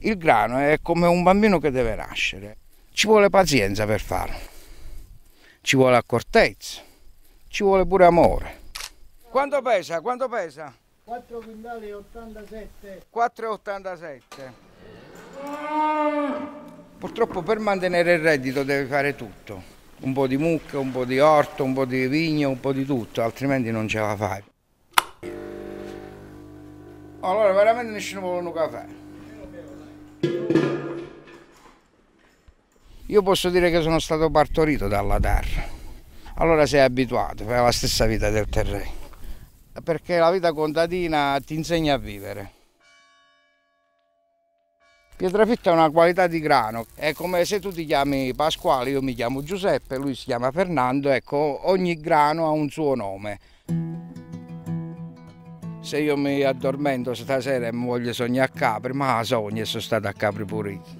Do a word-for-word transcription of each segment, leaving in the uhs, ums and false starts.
Il grano è come un bambino che deve nascere, ci vuole pazienza per farlo, ci vuole accortezza, ci vuole pure amore. Quanto pesa? Quanto pesa? quattro quintali e ottantasette. quattro virgola ottantasette. Purtroppo per mantenere il reddito devi fare tutto, un po' di mucca, un po' di orto, un po' di vigno, un po' di tutto, altrimenti non ce la fai. Allora veramente nessuno vuole un caffè. Io posso dire che sono stato partorito dalla terra, allora sei abituato, fai la stessa vita del terreno, perché la vita contadina ti insegna a vivere. Pietrafitta è una qualità di grano, è come se tu ti chiami Pasquale, io mi chiamo Giuseppe, lui si chiama Fernando, ecco, ogni grano ha un suo nome. Se io mi addormento stasera e mi voglio sognare a Capri, ma la sogno e sono stato a Capri pure.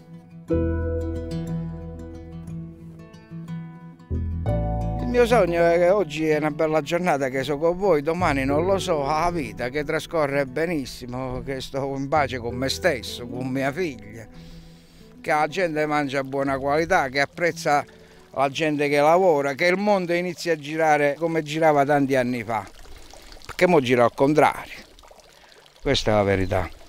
Il mio sogno è che oggi è una bella giornata, che sono con voi, domani non lo so, la vita che trascorre benissimo, che sto in pace con me stesso, con mia figlia, che la gente mangia buona qualità, che apprezza la gente che lavora, che il mondo inizi a girare come girava tanti anni fa, perché mo gira al contrario, questa è la verità.